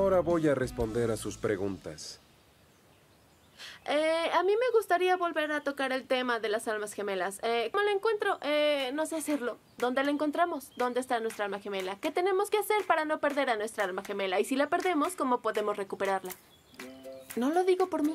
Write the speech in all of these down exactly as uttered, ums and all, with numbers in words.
Ahora voy a responder a sus preguntas. Eh, a mí me gustaría volver a tocar el tema de las almas gemelas. Eh, ¿Cómo la encuentro? Eh, no sé hacerlo. ¿Dónde la encontramos? ¿Dónde está nuestra alma gemela? ¿Qué tenemos que hacer para no perder a nuestra alma gemela? Y si la perdemos, ¿cómo podemos recuperarla? No lo digo por mí.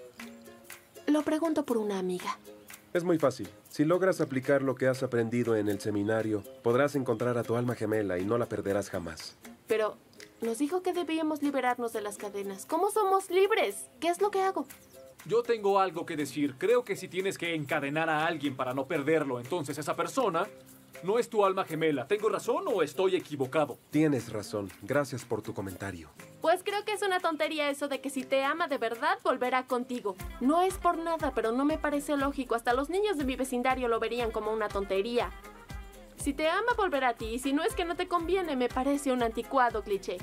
Lo pregunto por una amiga. Es muy fácil. Si logras aplicar lo que has aprendido en el seminario, podrás encontrar a tu alma gemela y no la perderás jamás. Pero nos dijo que debíamos liberarnos de las cadenas. ¿Cómo somos libres? ¿Qué es lo que hago? Yo tengo algo que decir. Creo que si tienes que encadenar a alguien para no perderlo, entonces esa persona no es tu alma gemela. ¿Tengo razón o estoy equivocado? Tienes razón. Gracias por tu comentario. Pues creo que es una tontería eso de que si te ama de verdad, volverá contigo. No es por nada, pero no me parece lógico. Hasta los niños de mi vecindario lo verían como una tontería. Si te ama, volverá a ti. Y si no es que no te conviene, me parece un anticuado cliché.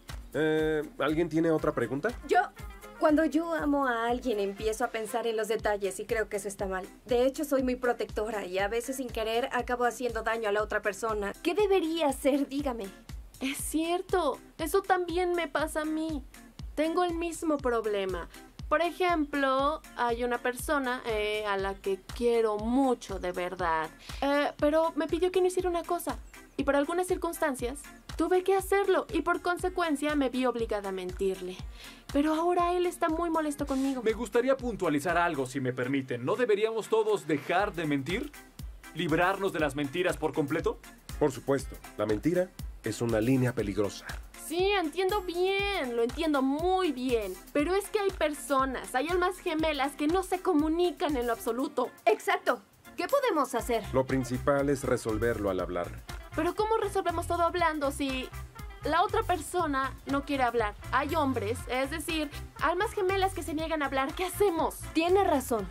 Eh, ¿Alguien tiene otra pregunta? Yo... Cuando yo amo a alguien, empiezo a pensar en los detalles y creo que eso está mal. De hecho, soy muy protectora y a veces sin querer acabo haciendo daño a la otra persona. ¿Qué debería hacer? Dígame. Es cierto. Eso también me pasa a mí. Tengo el mismo problema. Por ejemplo, hay una persona eh, a la que quiero mucho de verdad. Eh, pero me pidió que no hiciera una cosa. Y por algunas circunstancias, tuve que hacerlo. Y por consecuencia, me vi obligada a mentirle. Pero ahora él está muy molesto conmigo. Me gustaría puntualizar algo, si me permiten. ¿No deberíamos todos dejar de mentir? ¿Librarnos de las mentiras por completo? Por supuesto. La mentira es una línea peligrosa. Sí, entiendo bien, lo entiendo muy bien. Pero es que hay personas, hay almas gemelas que no se comunican en lo absoluto. Exacto. ¿Qué podemos hacer? Lo principal es resolverlo al hablar. Pero ¿cómo resolvemos todo hablando si la otra persona no quiere hablar? Hay hombres, es decir, almas gemelas que se niegan a hablar. ¿Qué hacemos? Tiene razón.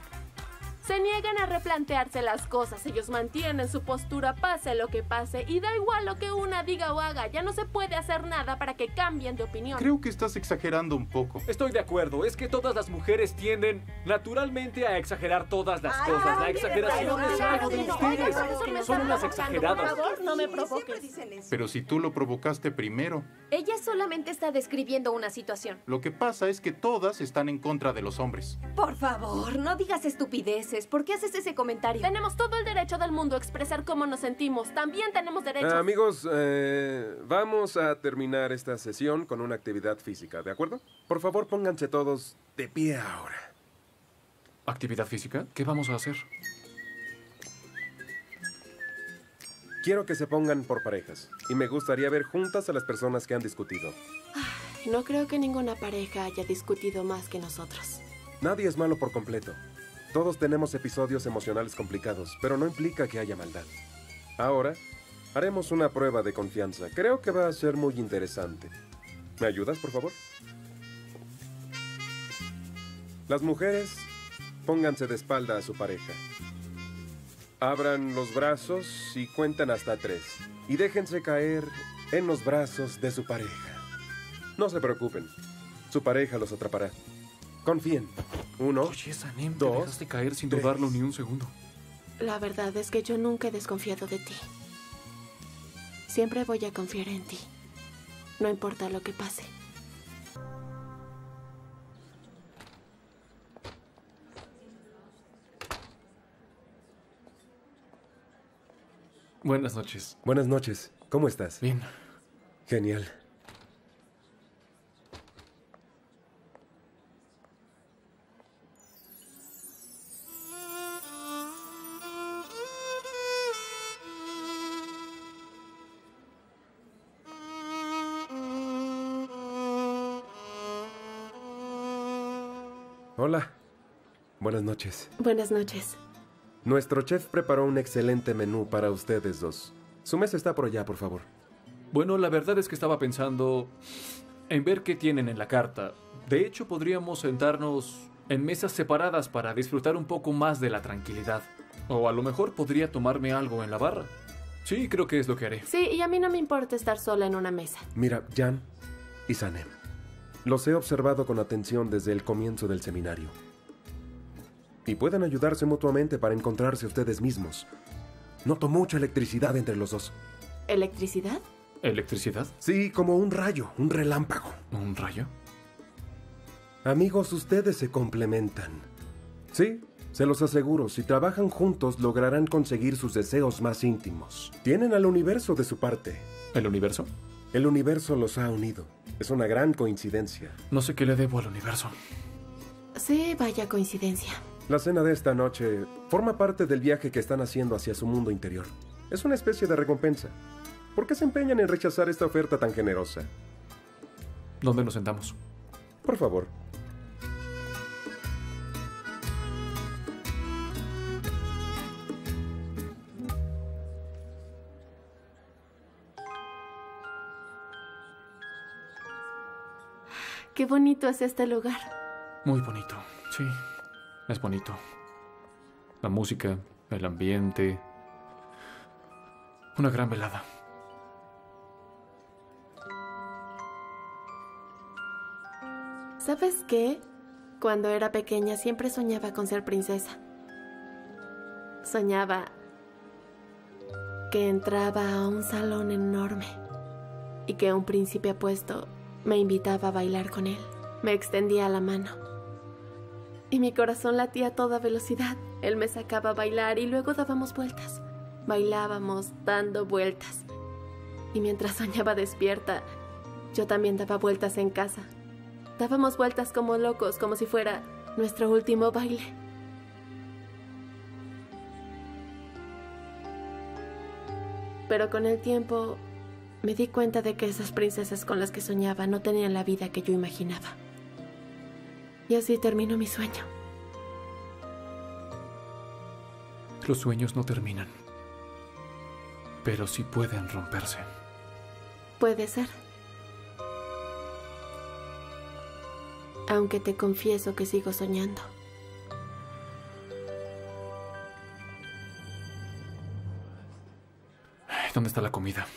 Se niegan a replantearse las cosas. Ellos mantienen su postura pase lo que pase y da igual lo que una diga o haga. Ya no se puede hacer nada para que cambien de opinión. Creo que estás exagerando un poco. Estoy de acuerdo. Es que todas las mujeres tienden naturalmente a exagerar todas las Ay, cosas. La ay, exageración ay, es ay, algo de ay, ustedes. ay, Son unas exageradas. Por favor, no me provoques. Pero si tú lo provocaste primero. Ella solamente está describiendo una situación. Lo que pasa es que todas están en contra de los hombres. Por favor, no digas estupideces. ¿Por qué haces ese comentario? Tenemos todo el derecho del mundo a expresar cómo nos sentimos. También tenemos derecho. Ah, amigos, eh, vamos a terminar esta sesión con una actividad física, ¿de acuerdo? Por favor, pónganse todos de pie ahora. ¿Actividad física? ¿Qué vamos a hacer? Quiero que se pongan por parejas. Y me gustaría ver juntas a las personas que han discutido. Ay, no creo que ninguna pareja haya discutido más que nosotros. Nadie es malo por completo. Todos tenemos episodios emocionales complicados, pero no implica que haya maldad. Ahora, haremos una prueba de confianza. Creo que va a ser muy interesante. ¿Me ayudas, por favor? Las mujeres, pónganse de espalda a su pareja. Abran los brazos y cuentan hasta tres. Y déjense caer en los brazos de su pareja. No se preocupen. Su pareja los atrapará. Confíen. Uno, Oye, Sanem, te dos, dejaste caer sin tres. dudarlo ni un segundo. La verdad es que yo nunca he desconfiado de ti. Siempre voy a confiar en ti. No importa lo que pase. Buenas noches. Buenas noches. ¿Cómo estás? Bien. Genial. Hola. Buenas noches. Buenas noches. Nuestro chef preparó un excelente menú para ustedes dos. Su mesa está por allá, por favor. Bueno, la verdad es que estaba pensando en ver qué tienen en la carta. De hecho, podríamos sentarnos en mesas separadas para disfrutar un poco más de la tranquilidad. O a lo mejor podría tomarme algo en la barra. Sí, creo que es lo que haré. Sí, y a mí no me importa estar sola en una mesa. Mira, Jan y Sanem. Los he observado con atención desde el comienzo del seminario. Y pueden ayudarse mutuamente para encontrarse ustedes mismos. Noto mucha electricidad entre los dos. ¿Electricidad? ¿Electricidad? Sí, como un rayo, un relámpago. ¿Un rayo? Amigos, ustedes se complementan. Sí, se los aseguro, si trabajan juntos lograrán conseguir sus deseos más íntimos. Tienen al universo de su parte. ¿El universo? El universo los ha unido. Es una gran coincidencia. No sé qué le debo al universo. Sí, vaya coincidencia. La cena de esta noche forma parte del viaje que están haciendo hacia su mundo interior. Es una especie de recompensa. ¿Por qué se empeñan en rechazar esta oferta tan generosa? ¿Dónde nos sentamos? Por favor. Qué bonito es este lugar. Muy bonito, sí. Es bonito. La música, el ambiente. Una gran velada. ¿Sabes qué? Cuando era pequeña siempre soñaba con ser princesa. Soñaba que entraba a un salón enorme y que un príncipe apuesto me invitaba a bailar con él. Me extendía la mano y mi corazón latía a toda velocidad. Él me sacaba a bailar y luego dábamos vueltas. Bailábamos dando vueltas. Y mientras soñaba despierta, yo también daba vueltas en casa. Dábamos vueltas como locos, como si fuera nuestro último baile. Pero con el tiempo me di cuenta de que esas princesas con las que soñaba no tenían la vida que yo imaginaba. Y así terminó mi sueño. Los sueños no terminan, pero sí pueden romperse. Puede ser. Aunque te confieso que sigo soñando. ¿Dónde está la comida?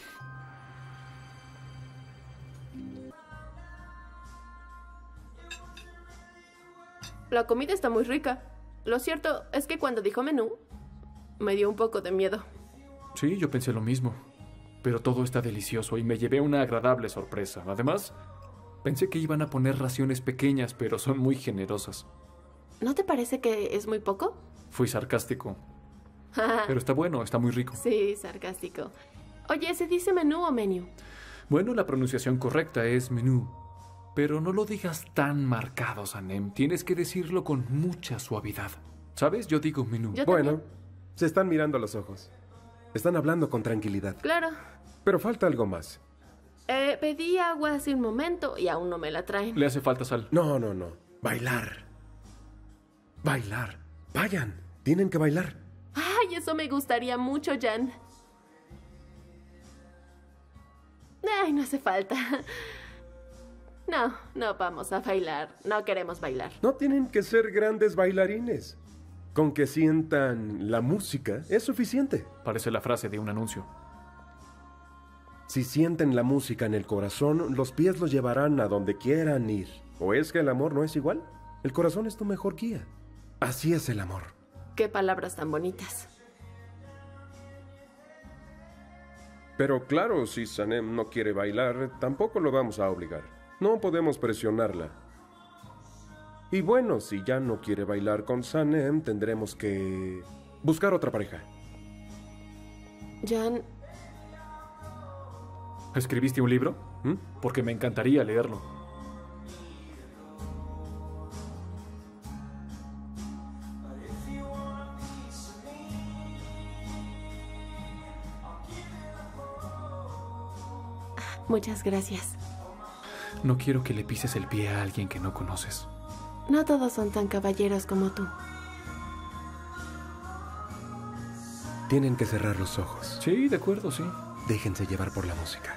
La comida está muy rica. Lo cierto es que cuando dijo menú, me dio un poco de miedo. Sí, yo pensé lo mismo. Pero todo está delicioso y me llevé una agradable sorpresa. Además, pensé que iban a poner raciones pequeñas, pero son muy generosas. ¿No te parece que es muy poco? Fui sarcástico. Pero está bueno, está muy rico. Sí, sarcástico. Oye, ¿se dice menú o menú? Bueno, la pronunciación correcta es menú. Pero no lo digas tan marcado, Sanem. Tienes que decirlo con mucha suavidad. ¿Sabes? Yo digo menú. Yo Bueno, también. se están mirando a los ojos. Están hablando con tranquilidad. Claro. Pero falta algo más. Eh, pedí agua hace un momento y aún no me la traen. Le hace falta sal. No, no, no. Bailar. Bailar. Vayan. Tienen que bailar. Ay, eso me gustaría mucho, Jan. Ay, no hace falta. No, no vamos a bailar. No queremos bailar. No tienen que ser grandes bailarines. Con que sientan la música es suficiente. Parece la frase de un anuncio. Si sienten la música en el corazón, los pies los llevarán a donde quieran ir. ¿O es que el amor no es igual? El corazón es tu mejor guía. Así es el amor. Qué palabras tan bonitas. Pero claro, si Sanem no quiere bailar, tampoco lo vamos a obligar. No podemos presionarla. Y bueno, si ya no quiere bailar con Sanem, tendremos que buscar otra pareja. Jan, ¿Escribiste un libro? ¿Mm? Porque me encantaría leerlo. muchas gracias. No quiero que le pises el pie a alguien que no conoces. No todos son tan caballeros como tú. Tienen que cerrar los ojos. Sí, de acuerdo, sí. Déjense llevar por la música.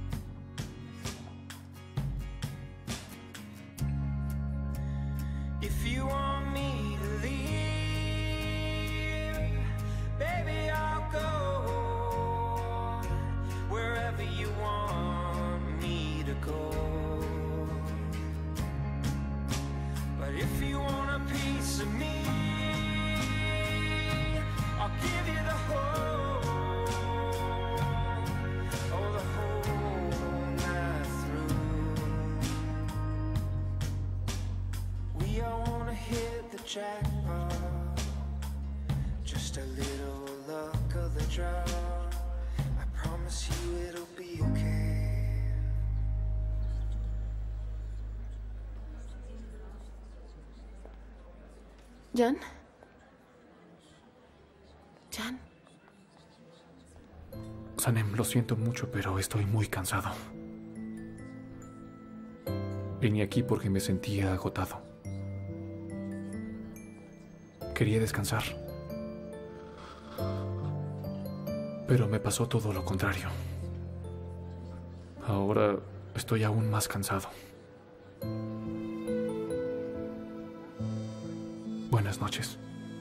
If ¿Jan? ¿Jan? Sanem, lo siento mucho, pero estoy muy cansado. Vine aquí porque me sentía agotado. Quería descansar. Pero me pasó todo lo contrario. Ahora estoy aún más cansado. Buenas noches.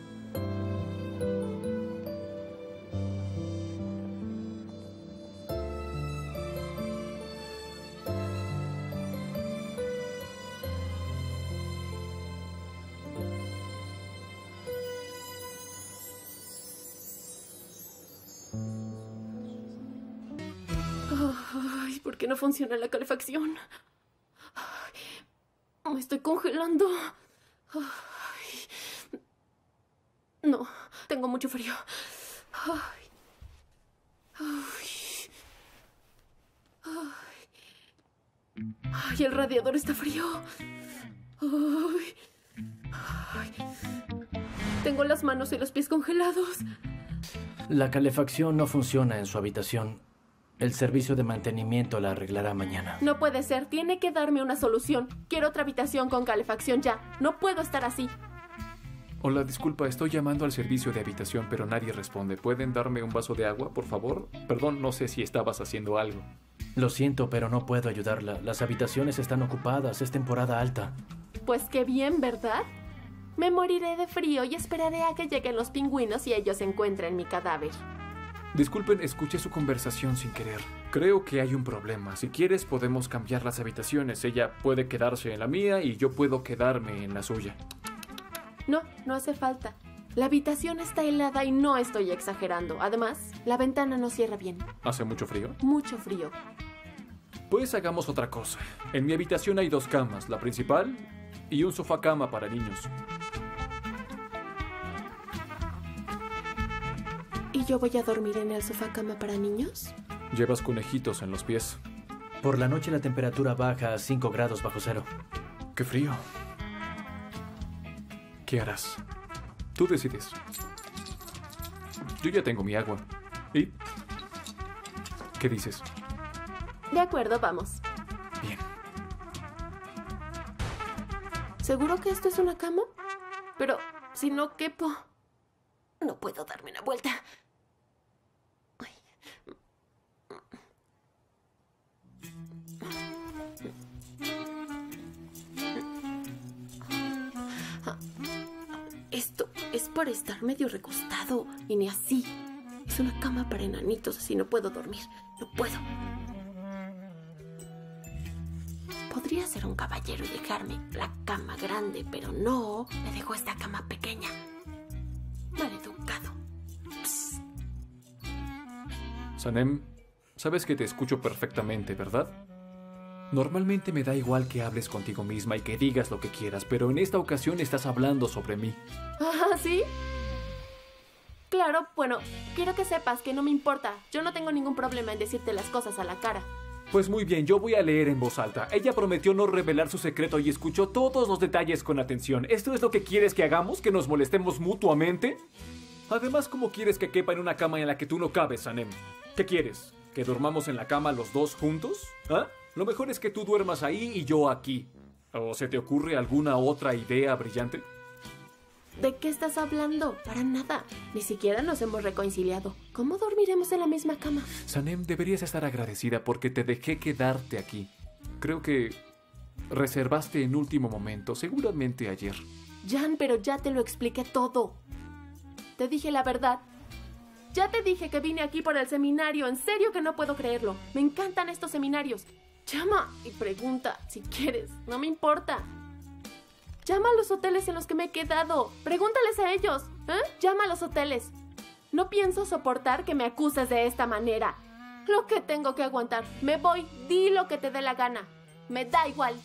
Ay, ¿por qué no funciona la calefacción? Ay, me estoy congelando. Ay. No, tengo mucho frío. Ay. Ay. Ay. Ay, el radiador está frío. Ay. Ay. Tengo las manos y los pies congelados. La calefacción no funciona en su habitación. El servicio de mantenimiento la arreglará mañana. No puede ser. Tiene que darme una solución. Quiero otra habitación con calefacción ya. No puedo estar así. Hola, disculpa, estoy llamando al servicio de habitación, pero nadie responde. ¿Pueden darme un vaso de agua, por favor? Perdón, no sé si estabas haciendo algo. Lo siento, pero no puedo ayudarla. Las habitaciones están ocupadas. Es temporada alta. Pues qué bien, ¿verdad? Me moriré de frío y esperaré a que lleguen los pingüinos y ellos encuentren mi cadáver. Disculpen, escuché su conversación sin querer. Creo que hay un problema. Si quieres, podemos cambiar las habitaciones. Ella puede quedarse en la mía y yo puedo quedarme en la suya. No, no hace falta. La habitación está helada y no estoy exagerando. Además, la ventana no cierra bien. ¿Hace mucho frío? Mucho frío. Pues hagamos otra cosa. En mi habitación hay dos camas, la principal y un sofá cama para niños. ¿Y yo voy a dormir en el sofá cama para niños? Llevas conejitos en los pies. Por la noche la temperatura baja a cinco grados bajo cero. ¡Qué frío! ¿Qué harás? Tú decides. Yo ya tengo mi agua. ¿Y? ¿Qué dices? De acuerdo, vamos. Bien. ¿Seguro que esto es una cama? Pero si no quepo, no puedo darme una vuelta. Ay. Esto es por estar medio recostado y ni así. Es una cama para enanitos, así no puedo dormir. No puedo. Podría ser un caballero y dejarme la cama grande, pero no, me dejó esta cama pequeña. Maleducado. Psst. Sanem, sabes que te escucho perfectamente, ¿verdad? Normalmente me da igual que hables contigo misma y que digas lo que quieras, pero en esta ocasión estás hablando sobre mí. ¿Ah, sí? Claro, bueno, quiero que sepas que no me importa. Yo no tengo ningún problema en decirte las cosas a la cara. Pues muy bien, yo voy a leer en voz alta. Ella prometió no revelar su secreto y escuchó todos los detalles con atención. ¿Esto es lo que quieres que hagamos? ¿Que nos molestemos mutuamente? Además, ¿cómo quieres que quepa en una cama en la que tú no cabes, Sanem? ¿Qué quieres? ¿Que dormamos en la cama los dos juntos? ¿Ah? Lo mejor es que tú duermas ahí y yo aquí. ¿O se te ocurre alguna otra idea brillante? ¿De qué estás hablando? Para nada. Ni siquiera nos hemos reconciliado. ¿Cómo dormiremos en la misma cama? Sanem, deberías estar agradecida porque te dejé quedarte aquí. Creo que reservaste en último momento, seguramente ayer. Jan, pero ya te lo expliqué todo. Te dije la verdad. Ya te dije que vine aquí por el seminario. En serio que no puedo creerlo. Me encantan estos seminarios. Llama y pregunta si quieres. No me importa. Llama a los hoteles en los que me he quedado. Pregúntales a ellos. ¿Eh? Llama a los hoteles. No pienso soportar que me acuses de esta manera. Lo que tengo que aguantar. Me voy. Di lo que te dé la gana. Me da igual.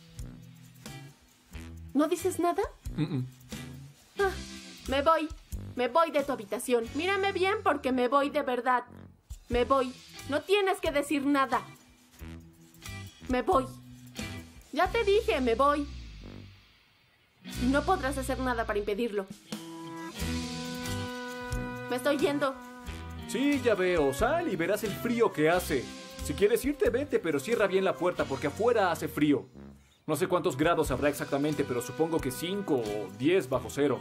¿No dices nada? Mm-mm. Ah, me voy. Me voy de tu habitación. Mírame bien porque me voy de verdad. Me voy. No tienes que decir nada. Me voy. Ya te dije, me voy. Y no podrás hacer nada para impedirlo. Me estoy yendo. Sí, ya veo. Sal y verás el frío que hace. Si quieres irte, vete, pero cierra bien la puerta porque afuera hace frío. No sé cuántos grados habrá exactamente, pero supongo que cinco o diez bajo cero.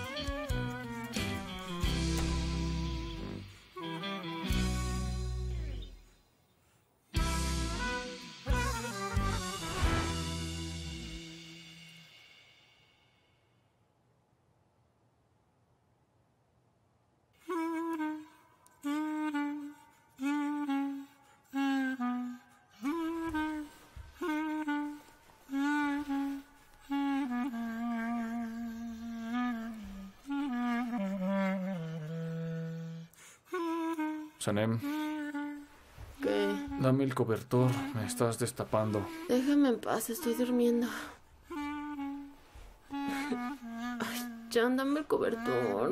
Sanem, ¿Qué? dame el cobertor. Me estás destapando. Déjame en paz, estoy durmiendo. Ay, Jan, dame el cobertor.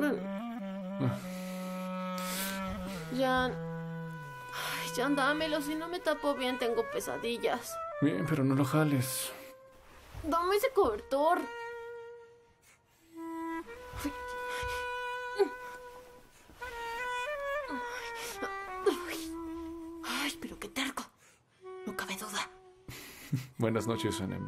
Jan. Ay, Jan, dámelo. Si no me tapo bien, tengo pesadillas. Bien, pero no lo jales. Dame ese cobertor. Ay, pero qué terco. No cabe duda. Buenas noches, Sanem.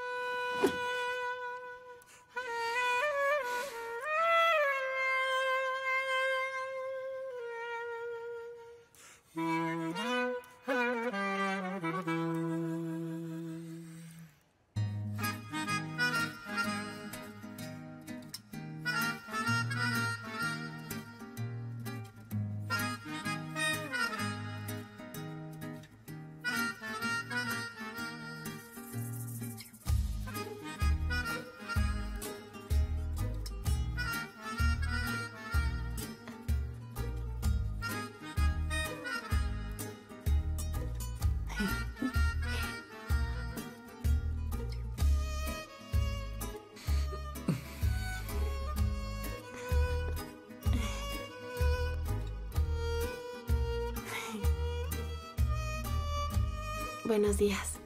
Buenos días.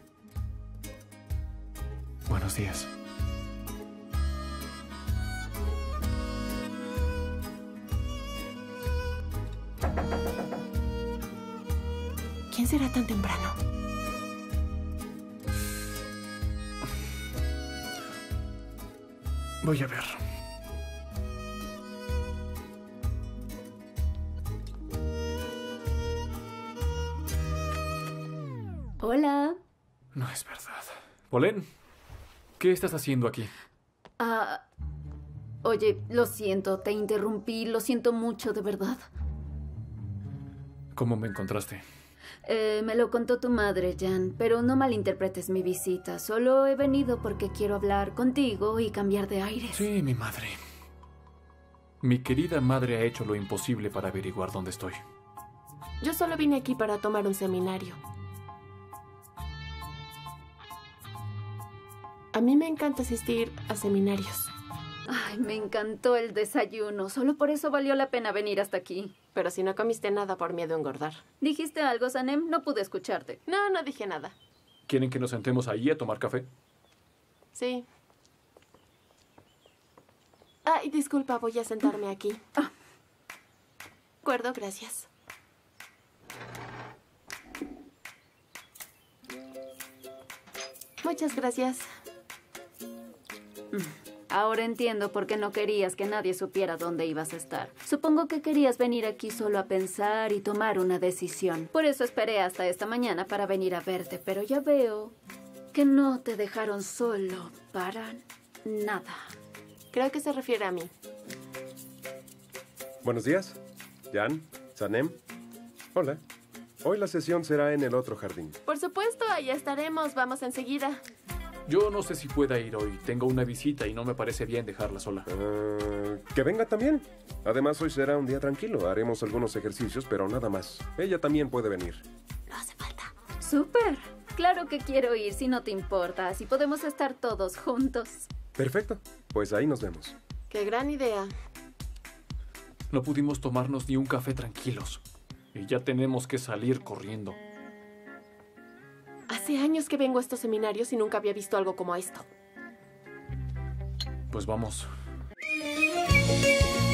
Buenos días. ¿Quién será tan temprano? Voy a ver. Hola. No es verdad. Polen, ¿qué estás haciendo aquí? Ah, oye, lo siento, te interrumpí, lo siento mucho, de verdad. ¿Cómo me encontraste? Eh, me lo contó tu madre, Jan, pero no malinterpretes mi visita. Solo he venido porque quiero hablar contigo y cambiar de aires. Sí, mi madre. Mi querida madre ha hecho lo imposible para averiguar dónde estoy. Yo solo vine aquí para tomar un seminario. A mí me encanta asistir a seminarios. Ay, me encantó el desayuno. Solo por eso valió la pena venir hasta aquí. Pero si no comiste nada por miedo a engordar. ¿Dijiste algo, Sanem? No pude escucharte. No, no dije nada. ¿Quieren que nos sentemos ahí a tomar café? Sí. Ay, disculpa, voy a sentarme aquí. Ah. De acuerdo, gracias. Muchas gracias. Ahora entiendo por qué no querías que nadie supiera dónde ibas a estar. Supongo que querías venir aquí solo a pensar y tomar una decisión. Por eso esperé hasta esta mañana para venir a verte, pero ya veo que no te dejaron solo para nada. Creo que se refiere a mí. Buenos días. Jan, Sanem. Hola. Hoy la sesión será en el otro jardín. Por supuesto, ahí estaremos. Vamos enseguida. Yo no sé si pueda ir hoy. Tengo una visita y no me parece bien dejarla sola. Uh, que venga también. Además, hoy será un día tranquilo. Haremos algunos ejercicios, pero nada más. Ella también puede venir. No hace falta. ¡Súper! Claro que quiero ir, si no te importa. Así podemos estar todos juntos. Perfecto. Pues ahí nos vemos. Qué gran idea. No pudimos tomarnos ni un café tranquilos. Y ya tenemos que salir corriendo. Hace años que vengo a estos seminarios y nunca había visto algo como esto. Pues vamos.